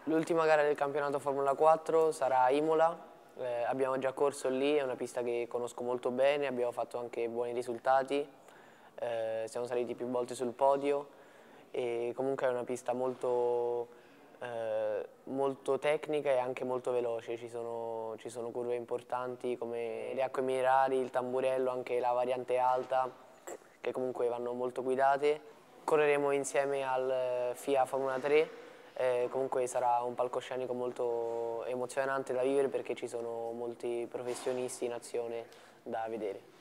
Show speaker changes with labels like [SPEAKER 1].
[SPEAKER 1] L'ultima gara del campionato Formula 4 sarà a Imola, abbiamo già corso lì, è una pista che conosco molto bene, abbiamo fatto anche buoni risultati, siamo saliti più volte sul podio e comunque è una pista molto tecnica e anche molto veloce, ci sono curve importanti come le acque minerali, il tamburello, anche la variante alta, che comunque vanno molto guidate. Correremo insieme al FIA Formula 3, comunque sarà un palcoscenico molto emozionante da vivere perché ci sono molti professionisti in azione da vedere.